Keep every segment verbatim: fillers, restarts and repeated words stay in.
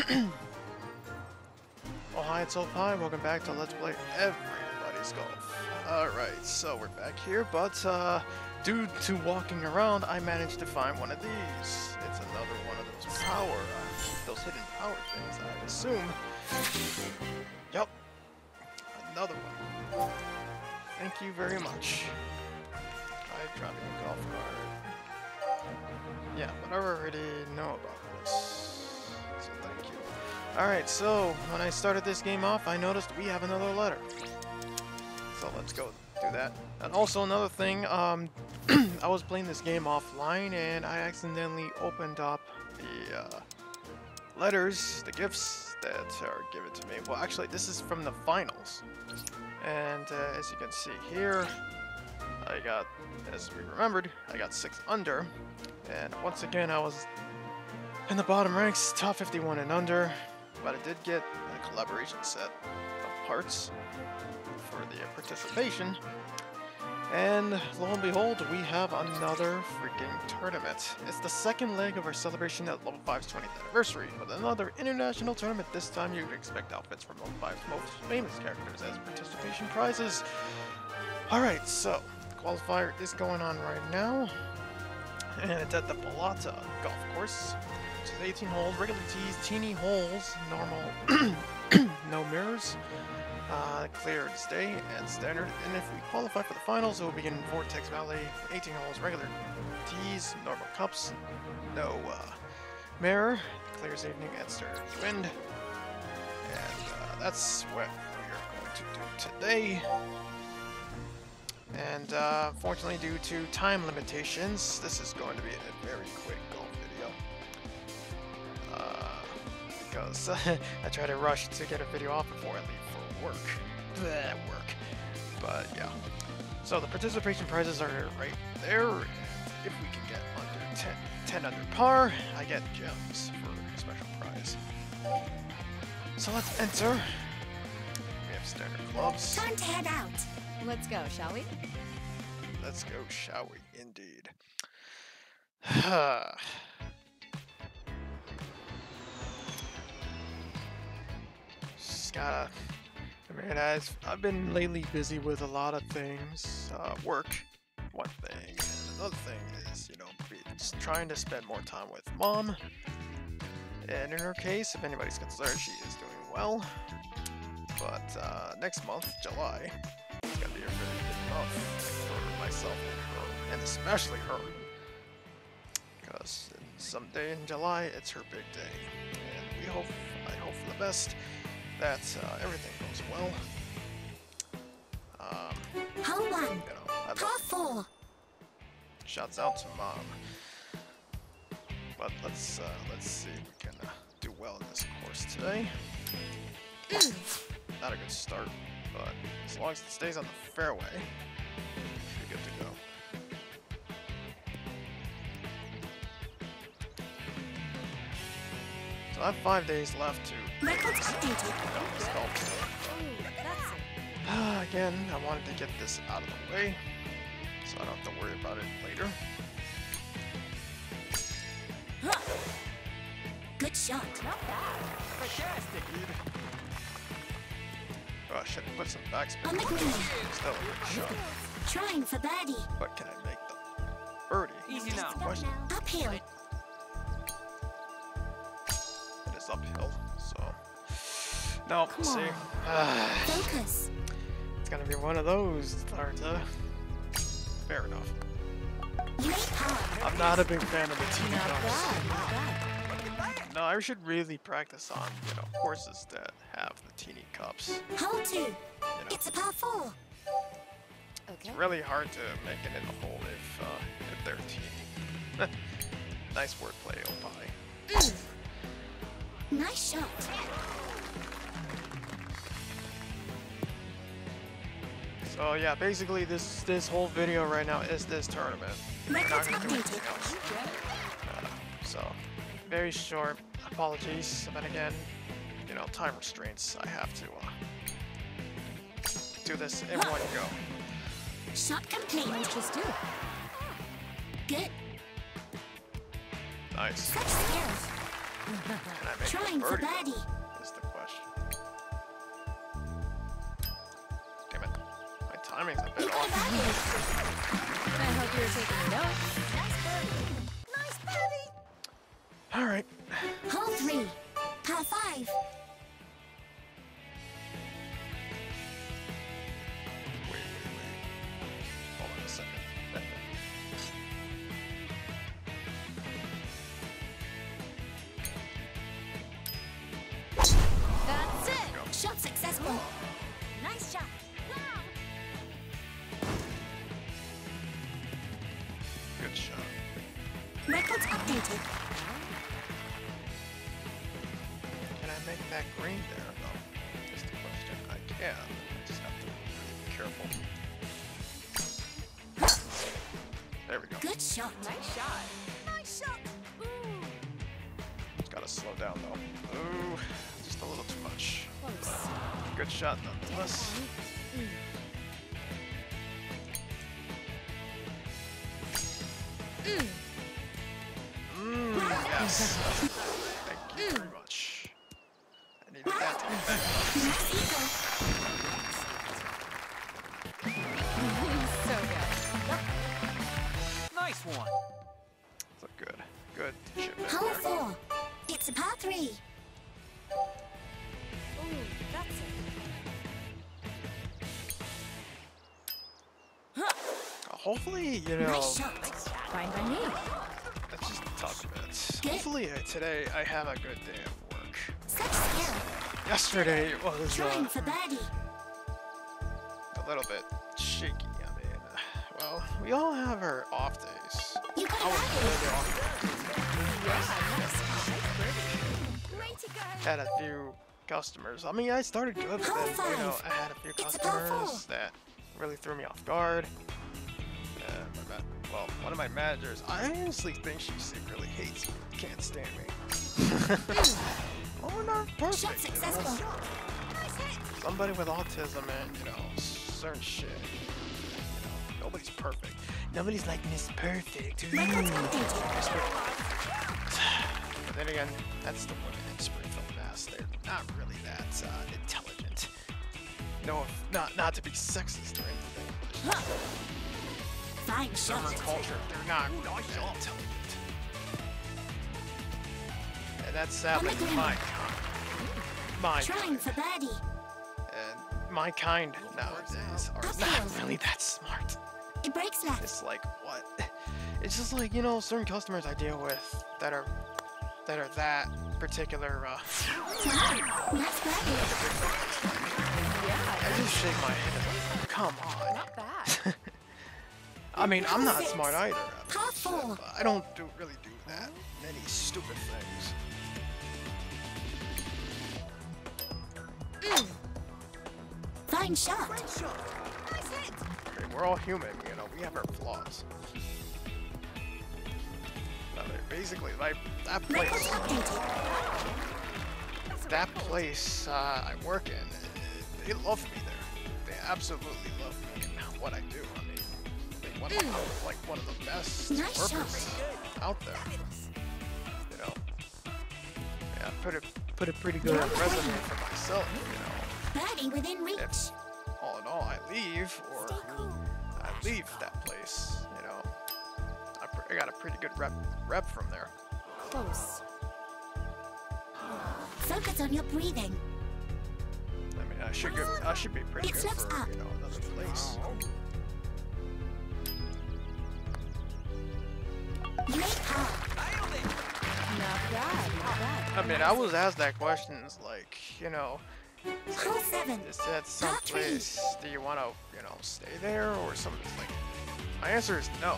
Oh hi, it's Opie. Welcome back to Let's Play Everybody's Golf. Alright, so we're back here, but uh, due to walking around, I managed to find one of these. It's another one of those power, uh, those hidden power things, I assume. Yup, another one. Thank you very much. I dropped a golf cart. Yeah, but I already know about this, so thank you. Alright, so when I started this game off, I noticed we have another letter. So let's go do that. And also another thing, um, I was playing this game offline and I accidentally opened up the uh, letters, the gifts that are given to me. Well, actually, this is from the finals. And uh, as you can see here, I got, as we remembered, I got six under. And once again, I was in the bottom ranks, top fifty-one and under. But I did get a collaboration set of parts for the participation. And lo and behold, we have another freaking tournament. It's the second leg of our celebration at Level five's twentieth anniversary, with another international tournament. This time you would expect outfits from Level five's most famous characters as participation prizes. Alright, so the qualifier is going on right now. And it's at the Balata Golf Course. Which is eighteen holes, regular tees, teeny holes, normal, no mirrors, uh, clear stay, and standard. And if we qualify for the finals, it will begin in Vortex Valley, eighteen holes, regular tees, normal cups, no uh, mirror, clears evening, and standard wind. And uh, that's what we are going to do today. And uh, fortunately, due to time limitations, this is going to be a very quick golf video. Uh, because I try to rush to get a video off before I leave for work. Bleh, work. But yeah. So the participation prizes are right there. And if we can get under ten, ten under par, I get gems for a special prize. So let's enter. We have standard clubs. Time to head out. Let's go, shall we? Let's go, shall we? Indeed. Just gotta... I mean, I've, I've been lately busy with a lot of things. Uh, work, one thing. And another thing is, you know, just trying to spend more time with Mom. And in her case, if anybody's concerned, she is doing well. But uh, next month, July, it's gonna be a really good month for myself and her, and especially her. Because someday in July, it's her big day. And we hope, I hope for the best, that uh, everything goes well. Um, Hole one. you know, I Par love four. Shouts out to Mom. But let's uh, let's see if we can uh, do well in this course today. Not a good start, but as long as it stays on the fairway, should be good to go. So I have five days left to Records updated. go this golf. Again, I wanted to get this out of the way, so I don't have to worry about it later. Good shot. Not bad. Fantastic. Oh, I should have put some backspin. On the green. Still a good shot. Trying for birdie. But can I make the birdie? Easy now. Question. Uphill. It is uphill, so no. Come See, on. ah, Focus. it's gonna be one of those. Tarta. Fair enough. You ain't par. I'm not a big fan of the teeny Not cups. bad, not bad. No, I should really practice on you know courses that have the teeny cups. Hole two. You know, It's a par four. Okay. it's really hard to make it in the hole if uh, if they're teeny. Nice wordplay, Opie. Nice shot. So yeah, basically this this whole video right now is this tournament. We're not Records gonna do anything updated. else. Uh, so very short. Apologies, but again, you know, time restraints. I have to uh, do this in one go. Shot complete. Let's just do it. Good. Nice. Such skills. Can I make Trying a for birdie? birdie. though, Is the question. Damn it. My timing's a You bit got off. birdie. I hope you were taking notes. Nice birdie. Nice birdie. Alright. Hole three. Par five. Wait, wait, wait. Hold on a second. That's it. Shot successful. Nice shot. Wow. Good shot. Records updated. Can I make that green there, though? Is the question. I can. I just have to be careful. There we go. Good shot. Nice shot. Nice shot. Ooh. Gotta slow down, though. Ooh, just a little too much. Close. Good shot, nonetheless. Mm. Mmm, yes. Thank you very much. I needed that to get back. Nice eagle. So good. Nice one. So good. Good chip in Hole there. four. It's a par three. Ooh, that's it. Uh, hopefully, you know, Nice shot. Fine by me. that's just a tough bit. Good. Hopefully uh, today I have a good day at work. Such skill. Yesterday was Trying uh, for birdie. a little bit shaky. I mean, uh, well, we all have our off days. You got I was birdie. really off. Yeah, nice. Nice birdie. Way to go. Had a few customers. I mean, I started good, but Hole then, you know, five. I had a few It's a par customers four. that really threw me off guard. Uh, my ma- well, one of my managers, I honestly think she secretly hates me, can't stand me. Oh, we're not perfect. Shot you know? successful. Nice hit. Somebody with autism and, you know, certain shit. You know, nobody's perfect. Nobody's like Miss Perfect. Records Ooh. updated. Miss Perfect. But then again, that's the women in Springfield, Mass. They're not really that uh, intelligent. No, not not to be sexist or anything. But Huh. Fine in shot. her culture, they're not really that intelligent. And that's sadly On the green. my kind. My Trying kind. for birdie. And my kind nowadays are not really that smart. It breaks left. It's like, what? It's just like, you know, certain customers I deal with that are that are that particular, uh, Wow. Nice birdie. Yeah, I just shake my head. Come on. not bad. I mean, I'm not Six. smart either. I mean, Par shit, four. but I don't do really do that many stupid things. Fine shot. I mean, we're all human, you know, we have our flaws. I mean, basically, like, that Records place, updated. that place uh, I work in, uh, they love me there. They absolutely love me and what I do. I mean, they want I'm like one of the best Nice workers out there. You know, yeah, put a put a pretty good resume for myself. You know, Birdie within reach. if all in all I leave or Stay cool. I leave that place, you know, I, pr I got a pretty good rep rep from there. Close. Focus on your breathing. I mean, I should get, I should be pretty It good slopes for up. you know another place. You made par. Not bad, not bad. I mean, I was asked that question. It's like, you know, Hole seven. is that some Par three. place? Do you want to, you know, stay there or something? Like, my answer is no.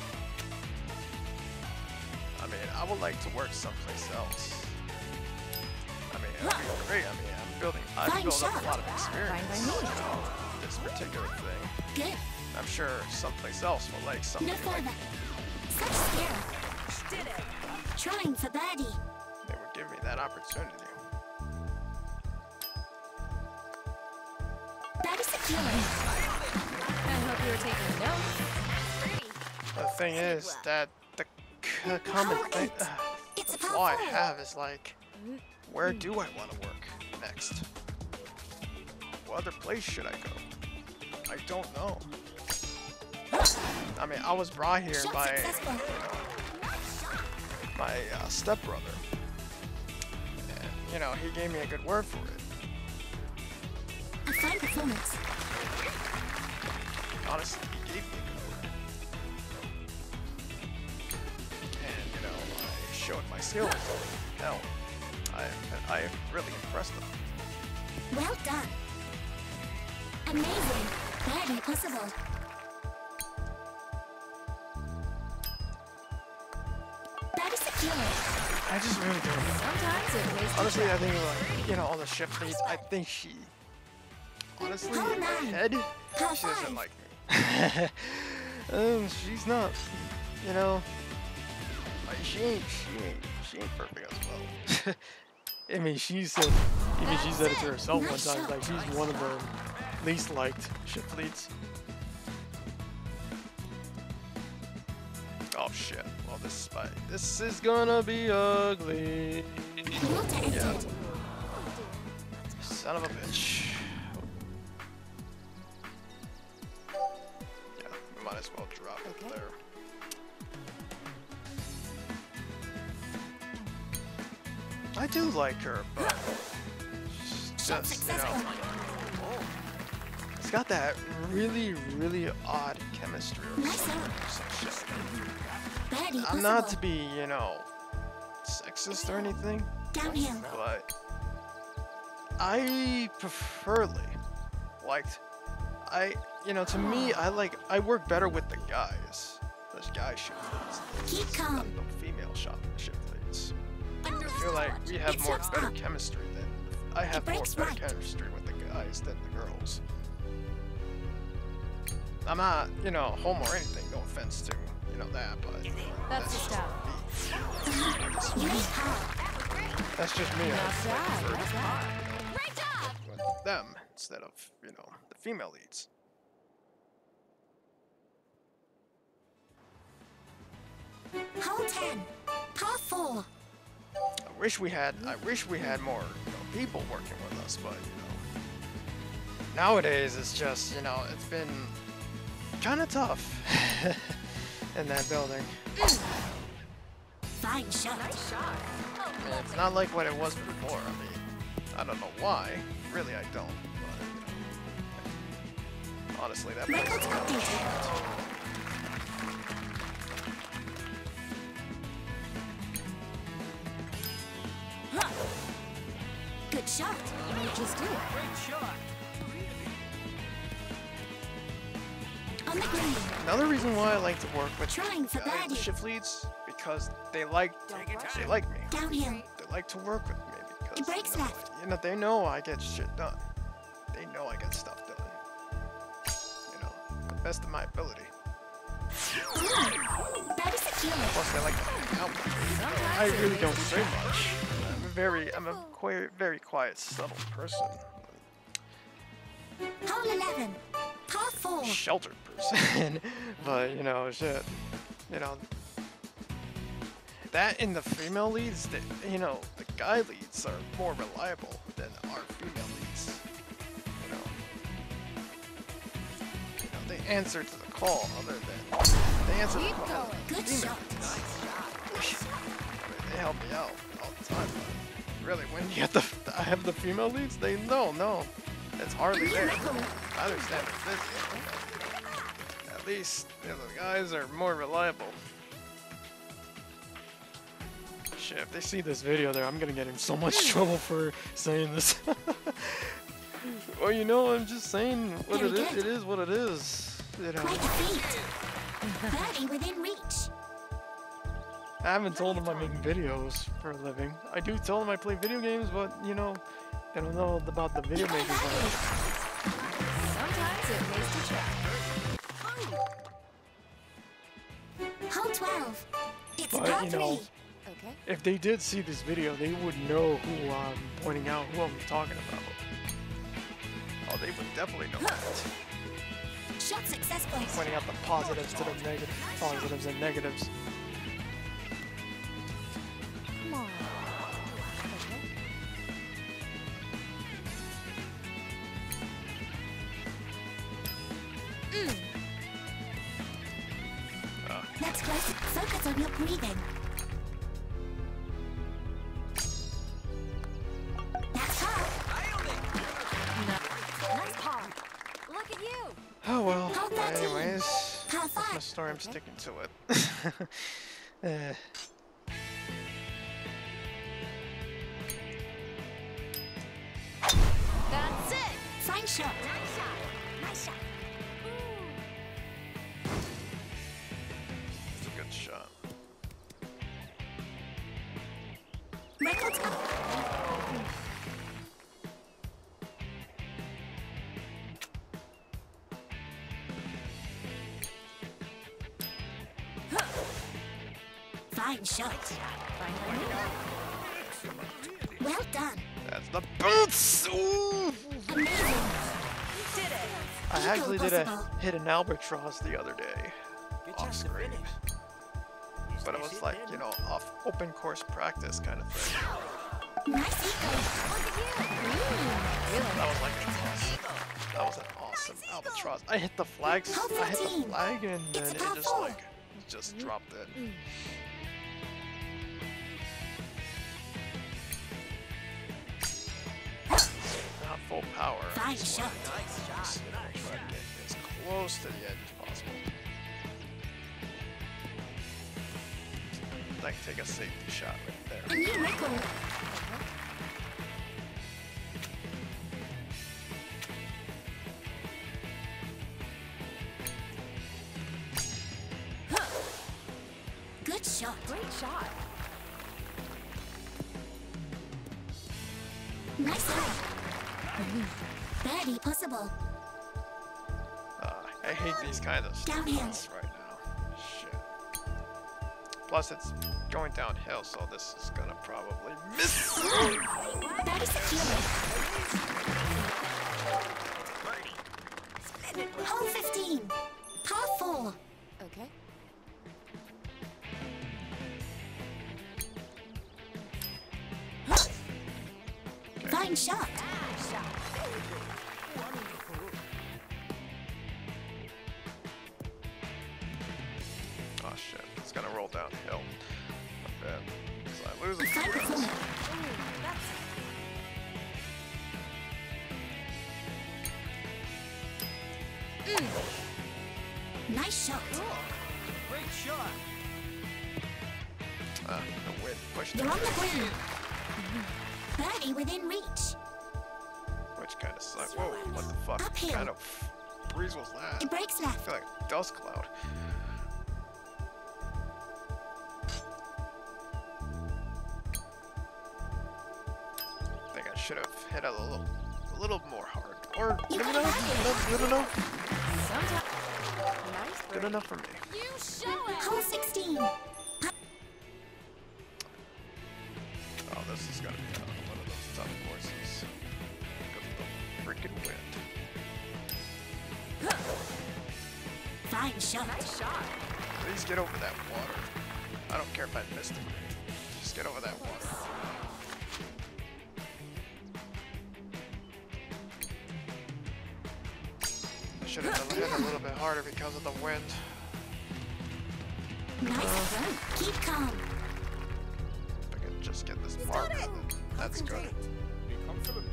I mean, I would like to work someplace else. I mean, it'd be great. I mean, I'm building, I've Fine built up shot. a lot of experience. Fine by me. You know, this particular thing. Good. I'm sure someplace else will like something No like further. Such skill. Trying for birdie. they would give me that opportunity. Birdie secure. I hope you were taking notes. The thing is that the c common Hole thing. eight. It's a par all I have is like, where do I want to work next? What other place should I go? I don't know. I mean, I was brought here Shot by, successful. you know, my uh, stepbrother. And, you know, he gave me a good word for it. A fine performance. Honestly, he gave me a good word. And, you know, I showed my skills. Hell, I, I really impressed them. Well done. Amazing. Barely possible. Very secure. I just really don't know. Sometimes it pays to Honestly, try. I think, like, you know, all the shift leads, I think she, honestly, Oh, in my man. head, High she doesn't five. like me. um, she's not, you know, like, she ain't, she ain't, she ain't perfect as well. I mean, she said, even she said it to herself one Nice time, shot. like, she's one of the least liked shift leads. Oh shit, well this is my, this is gonna be ugly. Water Yeah. entered. Son of a bitch. Yeah, we might as well drop it Okay. there. I do like her, but she's Shot just, you know, successful. it's got that really, really odd chemistry or Nice something. up. Or some shit. Barely I'm possible. not to be, you know, sexist or anything, Downhill. but I preferly liked, I, you know, to me, I like, I work better with the guys. Those guy shift leads. Keep calm. Not the female shop shift leads. I feel like we have It's more up, better up. chemistry than, I have more breaks better right. chemistry with the guys than the girls. I'm not, you know, homo or anything, no offense to, you know, that, but That's the just stuff. me. You hit hard. That's just me. I Not just like bad, prefer not to bad. Great job. with them instead of, you know, the female leads. Hole ten. Par four. I wish we had, I wish we had more, you know, people working with us, but, you know, nowadays it's just, you know, it's been kind of tough in that building. Fine shot. I mean, it's not like what it was before. I mean, I don't know why. Really, I don't. But, you know, honestly, that place Records is kind of updated. Huh. Good shot. Might just do it. Great shot. On the green. Another reason why I like to work with Trying for guys, the birdie. shift leads, because they like, Take your they time. like me. Downhill. They like to work with me because It breaks you know, left. you know they know I get shit done. They know I get stuff done. You know, the best of my ability. Very secure. Plus, they like to hang out with me. I really don't say much. I'm a very, I'm a quite, very quiet, subtle person. Hole eleven. Par four. Sheltered person. But you know, shit. You know, that in the female leads, the, you know, the guy leads are more reliable than our female leads. You know, you know they answer to the call other than they answer to the Keep call. going. Good Female shot. leads. I mean, they help me out all the time. But really, when you get the, I have the female leads, they no, no, it's hardly there. I understand it's busy. but, you know, At least you know, the guys are more reliable. Shit, if they see this video there, I'm gonna get in so much trouble for saying this. Well, you know, I'm just saying what it is. It is what it is. You know, Quite a feat. Birdie within reach. I haven't told them I'm making videos for a living. I do tell them I play video games, but you know, they don't know about the video making part. Sometimes it pays to try. Hole twelve. It's But, par you know, three. Okay. If they did see this video, they would know who I'm pointing out, who I'm talking about. Oh, they would definitely know that. Shot successful. Pointing out the positives to the negative, positives and negatives. Come on. breathing. That's hard. Nice par. Look at you. Oh well. Hold that team. Anyways, Par that's my five. story. I'm Okay. sticking to it. Eh. That's it. Fine shot. Nice shot. Nice shot. It's a good shot. Records up. Fine shot. Fine, fine. Well done. That's the boots. Ooh. Amazing. Did it. I Eagle actually did a possible. hit an albatross the other day, Good off chance to screen, finish. but it was like, you know, off open course practice kind of thing. Nice eagle. That was like an awesome. That was an awesome albatross. I hit the flags. I hit the flag, and then it just like it just dropped it. Not full power. Fine Just shot. Nice shot. wanna try to get as close to the edge as possible. Like take a safety shot right A there. new record. Good shot. Great shot. Nice eye. Birdie possible. Uh, I hate these kind of Downhill. shots right now. Shit. Plus it's going downhill, so this is gonna probably miss. Birdie secure. Hole fifteen. Par four. Okay. Fine shot. Oh shit, it's gonna roll downhill a bit. So I lose a Fine few runs. performance. Ooh, that's Nice shot. Great shot. Uh, the wind pushed You're it, on the green. Birdie within reach. which kind of sucked. Whoa, what the fuck Uphill. kind of breeze was that? It breaks I left. feel like dust cloud. I think I should have hit it a little, a little more hard, or You good got enough. it. Good enough. Good enough. sometimes. Nice Good birdie. enough for me. You show it. Hole sixteen. Oh, this is gonna be uh, one of those tough courses because of the freaking wind. Fine shot. Nice shot. Please get over that water. I don't care if I missed it. Just get over that water. I should have hit a little bit harder because of the wind. Nice run. Keep calm. If I could just get this marker, then that's good. Be confident.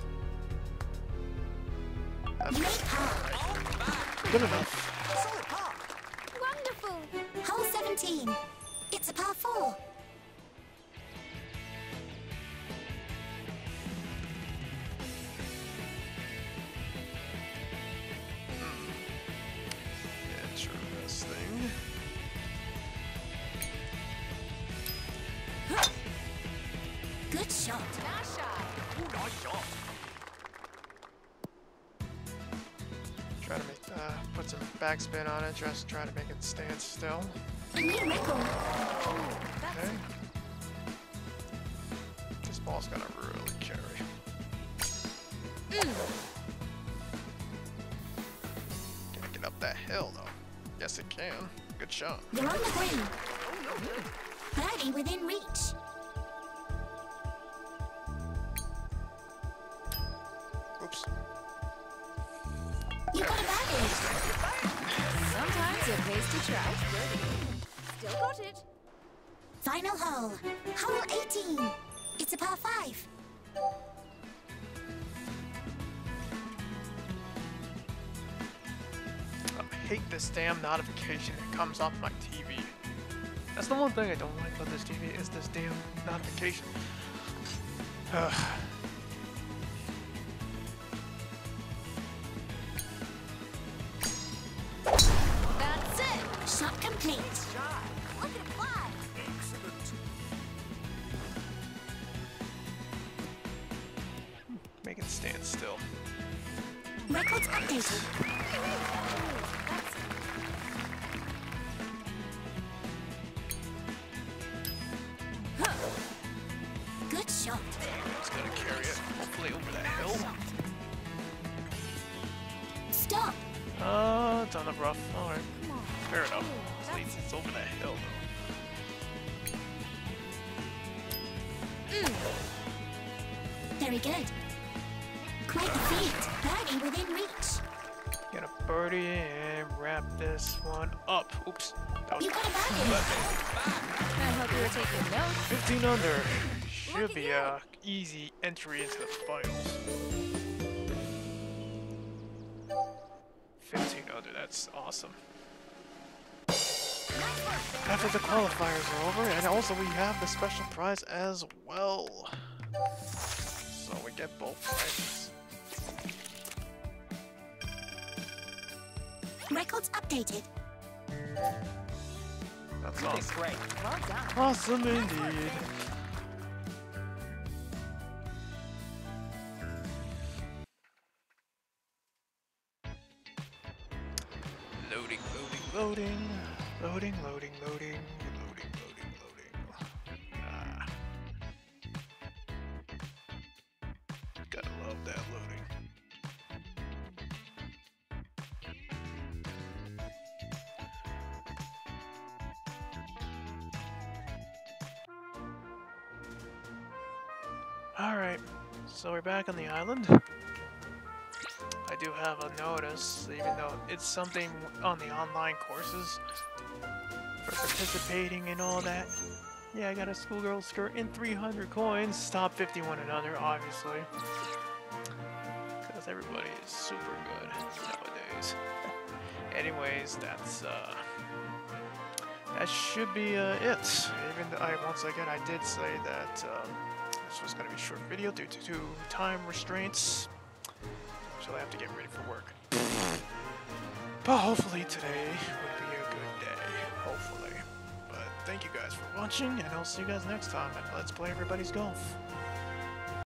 That's You good. made par. Good enough. Solid par. Wonderful. Hole seventeen. It's a par four. Interesting. Good shot. Nice shot. Ooh, nice shot. Try to make, uh, put some backspin on it, just try to make it stand still. A new record. Okay. This ball's gonna really carry. Can I get up that hill though? Yes, it can. Good shot. You're on the green. Birdie within reach. Oops. You got a birdie. Sometimes it pays to try. Still got it. Final hole. Hole eighteen. It's a par five. I hate this damn notification that comes off my T V. That's the one thing I don't like about this T V is this damn notification. Ugh. That's it. Shot complete. Look at it fly. Excellent. Make it stand still. Records updated. That's Good shot. It's gonna carry it, hopefully over that hill. Stop. Uh, it's on the rough. Alright, come on. fair enough. Ooh, At least it's over that hill though. Very good. Quite the feat. Birdie within reach. Get a birdie and wrap this one up. Oops. That was You got a birdie. I hope you were taking notes. fifteen under. Should be a easy entry into the finals. fifteen under, that's awesome. After the qualifiers are over, and also we have the special prize as well. So we get both prizes. Records updated. That's You did awesome. great. Well done. Awesome indeed. Loading, loading, loading, loading, loading, loading, loading, loading, loading. Ah. Gotta love that loading. Alright, so we're back on the island. I do have a notice, even though it's something on the online courses for participating and all that. Yeah, I got a schoolgirl skirt and three hundred coins. Top fifty-one and under, obviously. Because everybody is super good nowadays. Anyways, that's, uh... that should be uh, it. Even though I, once again, I did say that um, this was going to be a short video due to, to time restraints. So I have to get ready for work. But hopefully today would be a good day. Hopefully. But thank you guys for watching, and I'll see you guys next time at Let's Play Everybody's Golf.